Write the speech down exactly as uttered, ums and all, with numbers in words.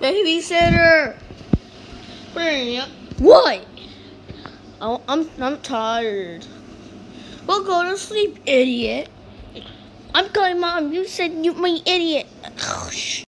Babysitter! What? Oh, I'm I'm tired. Well, go to sleep, idiot. I'm going, Mom. You said you my idiot.